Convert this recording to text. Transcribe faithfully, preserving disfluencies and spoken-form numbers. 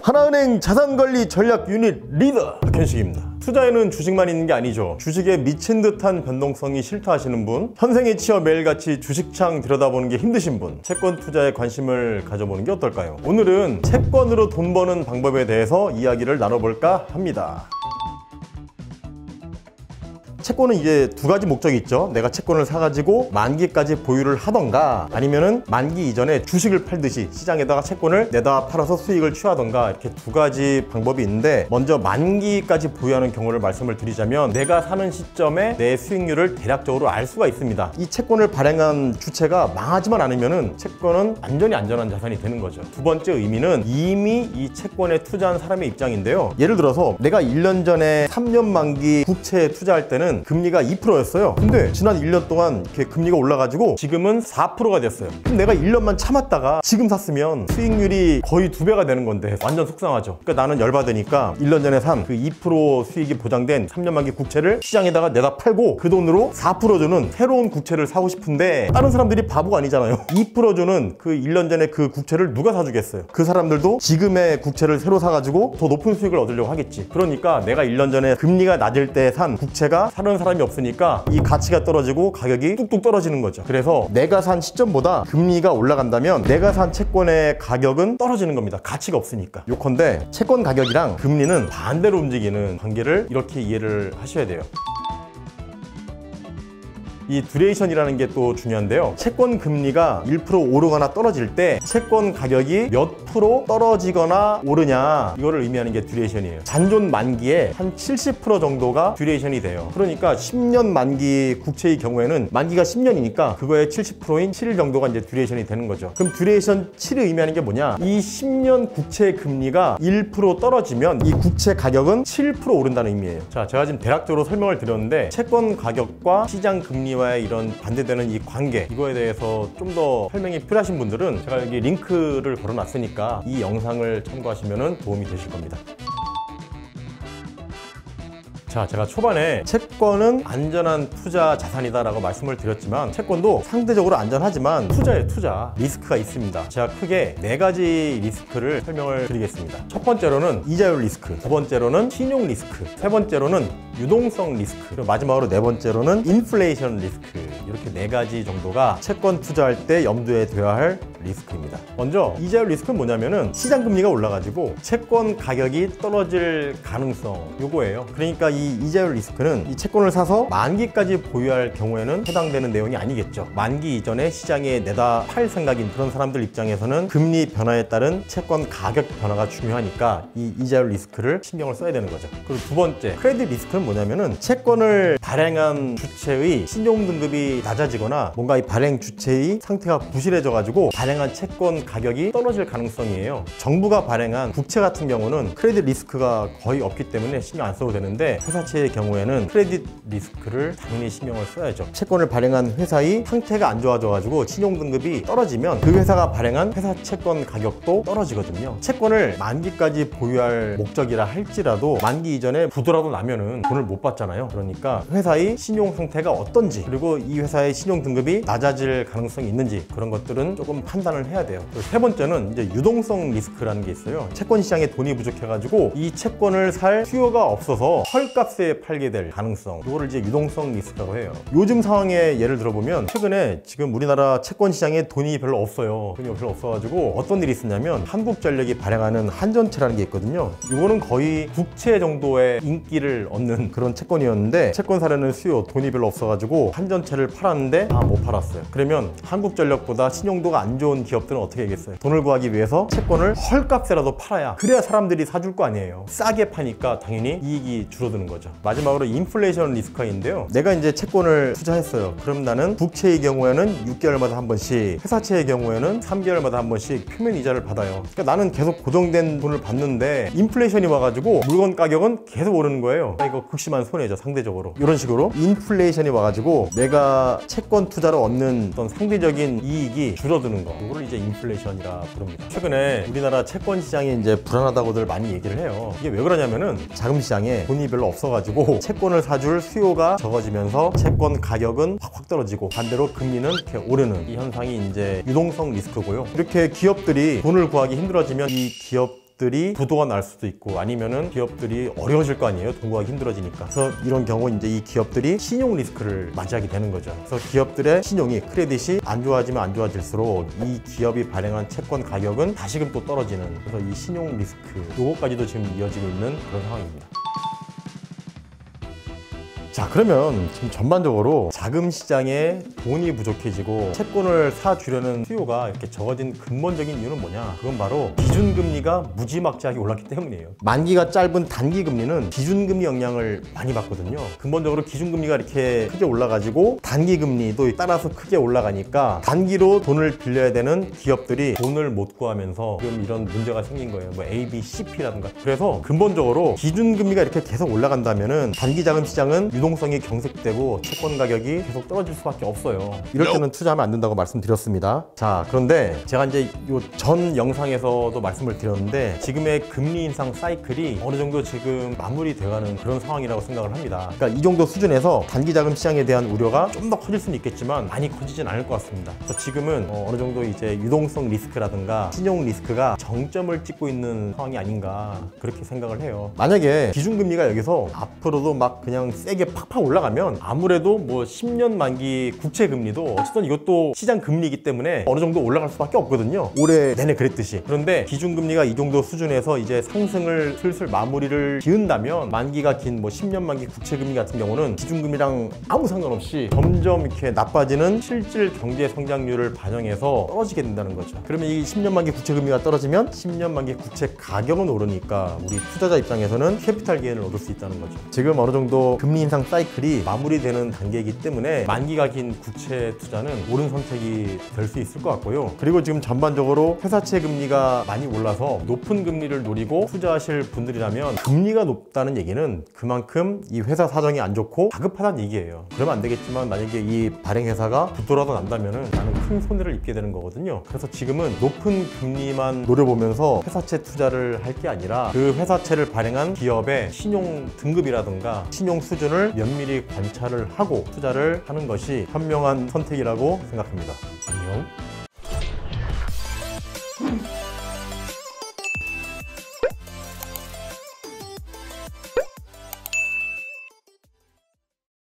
하나은행 자산관리 전략 유닛 리더 박현식입니다. 투자에는 주식만 있는 게 아니죠. 주식에 미친 듯한 변동성이 싫다 하시는 분, 현생에 치여 매일같이 주식창 들여다보는 게 힘드신 분, 채권 투자에 관심을 가져보는 게 어떨까요? 오늘은 채권으로 돈 버는 방법에 대해서 이야기를 나눠볼까 합니다. 채권은 이제 두 가지 목적이 있죠. 내가 채권을 사가지고 만기까지 보유를 하던가, 아니면은 만기 이전에 주식을 팔듯이 시장에다가 채권을 내다 팔아서 수익을 취하던가, 이렇게 두 가지 방법이 있는데, 먼저 만기까지 보유하는 경우를 말씀을 드리자면 내가 사는 시점에 내 수익률을 대략적으로 알 수가 있습니다. 이 채권을 발행한 주체가 망하지만 않으면은 채권은 완전히 안전한 자산이 되는 거죠. 두 번째 의미는 이미 이 채권에 투자한 사람의 입장인데요. 예를 들어서 내가 일 년 전에 삼 년 만기 국채에 투자할 때는 금리가 이 퍼센트였어요. 근데 지난 일 년 동안 이렇게 금리가 올라가지고 지금은 사 퍼센트가 됐어요. 그럼 내가 일 년만 참았다가 지금 샀으면 수익률이 거의 두 배가 되는 건데 완전 속상하죠. 그러니까 나는 열받으니까 일 년 전에 산 그 이 퍼센트 수익이 보장된 삼 년 만기 국채를 시장에다가 내다 팔고 그 돈으로 사 퍼센트 주는 새로운 국채를 사고 싶은데, 다른 사람들이 바보가 아니잖아요. 이 퍼센트 주는 그 일 년 전에 그 국채를 누가 사주겠어요? 그 사람들도 지금의 국채를 새로 사가지고 더 높은 수익을 얻으려고 하겠지. 그러니까 내가 일 년 전에 금리가 낮을 때 산 국채가 사는 사람이 없으니까 이 가치가 떨어지고 가격이 뚝뚝 떨어지는 거죠. 그래서 내가 산 시점보다 금리가 올라간다면 내가 산 채권의 가격은 떨어지는 겁니다. 가치가 없으니까. 요컨대 채권 가격이랑 금리는 반대로 움직이는 관계를 이렇게 이해를 하셔야 돼요. 이 듀레이션이라는 게 또 중요한데요. 채권 금리가 일 퍼센트 오르거나 떨어질 때 채권 가격이 몇 프로 떨어지거나 오르냐, 이거를 의미하는 게 듀레이션이에요. 잔존 만기에 한 칠십 퍼센트 정도가 듀레이션이 돼요. 그러니까 십 년 만기 국채의 경우에는 만기가 십 년이니까 그거의 칠십 퍼센트인 칠 일 정도가 이제 듀레이션이 되는 거죠. 그럼 듀레이션 칠이 의미하는 게 뭐냐? 이 십 년 국채 금리가 일 퍼센트 떨어지면 이 국채 가격은 칠 퍼센트 오른다는 의미예요. 자, 제가 지금 대략적으로 설명을 드렸는데, 채권 가격과 시장 금리 와의 이런 반대되는 이 관계, 이거에 대해서 좀 더 설명이 필요하신 분들은 제가 여기 링크를 걸어놨으니까 이 영상을 참고하시면 도움이 되실 겁니다. 자, 제가 초반에 채권은 안전한 투자 자산이다 라고 말씀을 드렸지만, 채권도 상대적으로 안전하지만 투자에 투자 리스크가 있습니다. 제가 크게 네 가지 리스크를 설명을 드리겠습니다. 첫 번째로는 이자율 리스크, 두 번째로는 신용 리스크, 세 번째로는 유동성 리스크, 그리고 마지막으로 네 번째로는 인플레이션 리스크. 이렇게 네 가지 정도가 채권 투자할 때 염두에 둬야 할 리스크입니다. 먼저 이자율 리스크는 뭐냐면은 시장 금리가 올라가지고 채권 가격이 떨어질 가능성, 요거예요. 그러니까 이 이자율 리스크는 이 채권을 사서 만기까지 보유할 경우에는 해당되는 내용이 아니겠죠. 만기 이전에 시장에 내다 팔 생각인 그런 사람들 입장에서는 금리 변화에 따른 채권 가격 변화가 중요하니까 이 이자율 리스크를 신경을 써야 되는 거죠. 그리고 두 번째, 크레딧 리스크는 뭐냐면은 채권을 발행한 주체의 신용 등급이 낮아지거나 뭔가 이 발행 주체의 상태가 부실해져 가지고 발행한 채권 가격이 떨어질 가능성이에요. 정부가 발행한 국채 같은 경우는 크레딧 리스크가 거의 없기 때문에 신경 안 써도 되는데, 회사채의 경우에는 크레딧 리스크를 당연히 신경을 써야죠. 채권을 발행한 회사의 상태가 안 좋아져 가지고 신용 등급이 떨어지면 그 회사가 발행한 회사 채권 가격도 떨어지거든요. 채권을 만기까지 보유할 목적이라 할지라도 만기 이전에 부도라도 나면은 돈을 못 받잖아요. 그러니까 회사의 신용 상태가 어떤지, 그리고 이 회사의 신용 등급이 낮아질 가능성이 있는지, 그런 것들은 조금 판단을 해야 돼요. 세 번째는 이제 유동성 리스크라는 게 있어요. 채권 시장에 돈이 부족해가지고 이 채권을 살 수요가 없어서 헐값에 팔게 될 가능성, 이거를 이제 유동성 리스크라고 해요. 요즘 상황에 예를 들어보면 최근에 지금 우리나라 채권 시장에 돈이 별로 없어요. 돈이 별로 없어가지고 어떤 일이 있었냐면, 한국전력이 발행하는 한전채라는 게 있거든요. 이거는 거의 국채 정도의 인기를 얻는 그런 채권이었는데, 채권 사려는 수요, 돈이 별로 없어가지고 한전채를 팔았는데 다 못 팔았어요. 그러면 한국전력보다 신용도가 안 좋은 기업들은 어떻게 하겠어요? 돈을 구하기 위해서 채권을 헐값에라도 팔아야, 그래야 사람들이 사줄 거 아니에요. 싸게 파니까 당연히 이익이 줄어드는 거죠. 마지막으로 인플레이션 리스크가 있는데요. 내가 이제 채권을 투자했어요. 그럼 나는 국채의 경우에는 육 개월마다 한 번씩, 회사채의 경우에는 삼 개월마다 한 번씩 표면 이자를 받아요. 그러니까 나는 계속 고정된 돈을 받는데 인플레이션이 와가지고 물건 가격은 계속 오르는 거예요. 이거 극심한 손해죠, 상대적으로. 이런 식으로 인플레이션이 와가지고 내가 채권 투자로 얻는 어떤 상대적인 이익이 줄어드는 거, 이걸 이제 인플레이션이라 부릅니다. 최근에 우리나라 채권 시장이 이제 불안하다고들 많이 얘기를 해요. 이게 왜 그러냐면은 자금 시장에 돈이 별로 없어가지고 채권을 사줄 수요가 적어지면서 채권 가격은 확확 떨어지고, 반대로 금리는 이렇게 오르는 이 현상이 이제 유동성 리스크고요. 이렇게 기업들이 돈을 구하기 힘들어지면 이 기업 기업들이 부도가 날 수도 있고 아니면은 기업들이 어려워질 거 아니에요. 동거하기 힘들어지니까. 그래서 이런 경우 이제 이 기업들이 신용 리스크를 맞이하게 되는 거죠. 그래서 기업들의 신용이 크레딧이 안 좋아지면 안 좋아질수록 이 기업이 발행한 채권 가격은 다시금 또 떨어지는, 그래서 이 신용 리스크 요거까지도 지금 이어지고 있는 그런 상황입니다. 자, 그러면 지금 전반적으로 자금 시장에 돈이 부족해지고 채권을 사주려는 수요가 이렇게 적어진 근본적인 이유는 뭐냐? 그건 바로 기준금리가 무지막지하게 올랐기 때문이에요. 만기가 짧은 단기금리는 기준금리 영향을 많이 받거든요. 근본적으로 기준금리가 이렇게 크게 올라가지고 단기금리도 따라서 크게 올라가니까 단기로 돈을 빌려야 되는 기업들이 돈을 못 구하면서 지금 이런 문제가 생긴 거예요. 뭐 A, B, C, P라든가. 그래서 근본적으로 기준금리가 이렇게 계속 올라간다면은 단기 자금 시장은 유동성이 경색되고 채권 가격이 계속 떨어질 수밖에 없어요. 이럴 때는 투자하면 안 된다고 말씀드렸습니다. 자, 그런데 제가 이제 요 전 영상에서도 말씀을 드렸는데 지금의 금리 인상 사이클이 어느 정도 지금 마무리돼가는 그런 상황이라고 생각을 합니다. 그러니까 이 정도 수준에서 단기 자금 시장에 대한 우려가 좀 더 커질 수는 있겠지만 많이 커지진 않을 것 같습니다. 그래서 지금은 어, 어느 정도 이제 유동성 리스크라든가 신용 리스크가 정점을 찍고 있는 상황이 아닌가 그렇게 생각을 해요. 만약에 기준금리가 여기서 앞으로도 막 그냥 세게 팍팍 올라가면 아무래도 뭐 십 년 만기 국채 금리도 어쨌든 이것도 시장 금리이기 때문에 어느 정도 올라갈 수밖에 없거든요. 올해 내내 그랬듯이. 그런데 기준금리가 이 정도 수준에서 이제 상승을 슬슬 마무리를 지은다면 만기가 긴 뭐 십 년 만기 국채 금리 같은 경우는 기준금리랑 아무 상관없이 점점 이렇게 나빠지는 실질 경제 성장률을 반영해서 떨어지게 된다는 거죠. 그러면 이 십 년 만기 국채 금리가 떨어지면 십 년 만기 국채 가격은 오르니까 우리 투자자 입장에서는 캐피탈 게인을 얻을 수 있다는 거죠. 지금 어느 정도 금리 인상 사이클이 마무리되는 단계이기 때문에 만기가 긴 국채 투자는 옳은 선택이 될 수 있을 것 같고요. 그리고 지금 전반적으로 회사채 금리가 많이 올라서 높은 금리를 노리고 투자하실 분들이라면 금리가 높다는 얘기는 그만큼 이 회사 사정이 안 좋고 다급하다는 얘기예요. 그러면 안 되겠지만 만약에 이 발행회사가 부도라도 난다면은 나는 큰 손해를 입게 되는 거거든요. 그래서 지금은 높은 금리만 노려보면서 회사채 투자를 할 게 아니라 그 회사채를 발행한 기업의 신용 등급이라든가 신용 수준을 면밀히 관찰을 하고 투자를 하는 것이 현명한 선택이라고 생각합니다. 안녕.